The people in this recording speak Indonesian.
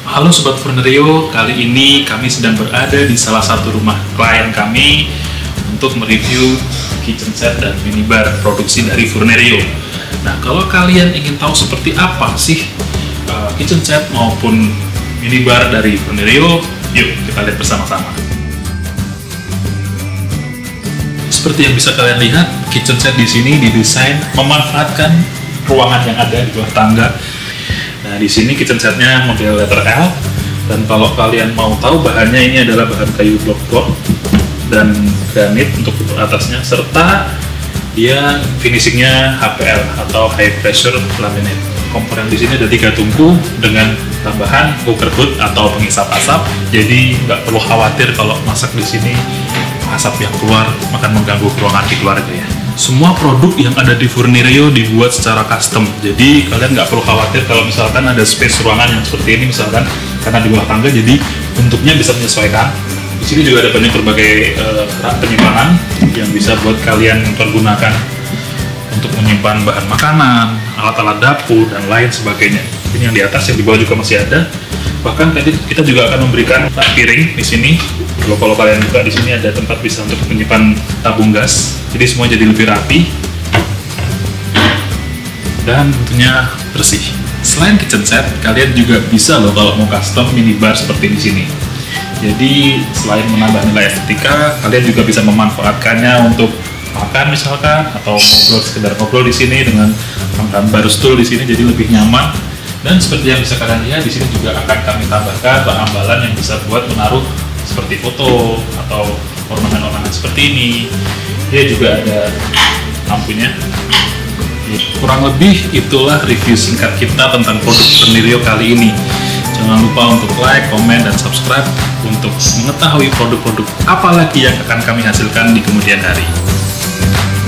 Halo Sobat Furnerio, kali ini kami sedang berada di salah satu rumah klien kami untuk mereview kitchen set dan minibar produksi dari Furnerio. Nah, kalau kalian ingin tahu seperti apa sih kitchen set maupun minibar dari Furnerio, yuk kita lihat bersama-sama. Seperti yang bisa kalian lihat, kitchen set di sini didesain memanfaatkan ruangan yang ada di bawah tangga. Nah, di sini kitchen setnya model letter L, dan kalau kalian mau tahu bahannya, ini adalah bahan kayu block dan granit untuk atasnya, serta dia finishingnya HPL atau high pressure laminate. Komponen di sini ada 3 tungku dengan tambahan cooker hood atau pengisap asap, jadi nggak perlu khawatir kalau masak di sini asap yang keluar akan mengganggu ruangan di keluarga ya. Semua produk yang ada di Furnerio dibuat secara custom, jadi kalian nggak perlu khawatir kalau misalkan ada space ruangan yang seperti ini misalkan, karena di bawah tangga jadi bentuknya bisa menyesuaikan. Di sini juga ada banyak berbagai rak penyimpanan yang bisa buat kalian pergunakan untuk menyimpan bahan makanan, alat-alat dapur dan lain sebagainya. Ini yang di atas, yang di bawah juga masih ada. Bahkan tadi kita juga akan memberikan rak piring di sini. Kalau kalian buka di sini ada tempat bisa untuk menyimpan tabung gas. Jadi semua jadi lebih rapi dan tentunya bersih. Selain kitchen set, kalian juga bisa loh kalau mau custom minibar seperti di sini. Jadi selain menambah nilai estetika, kalian juga bisa memanfaatkannya untuk makan misalkan, atau ngobrol, sekedar ngobrol di sini dengan gambar stool di sini, jadi lebih nyaman. Dan seperti yang bisa kalian lihat di sini juga akan kami tambahkan bahan-bahan yang bisa buat menaruh seperti foto atau ornamen-ornamen seperti ini. Dia juga ada lampunya. Kurang lebih itulah review singkat kita tentang produk Furnerio kali ini. Jangan lupa untuk like, komen, dan subscribe untuk mengetahui produk-produk apa lagi yang akan kami hasilkan di kemudian hari.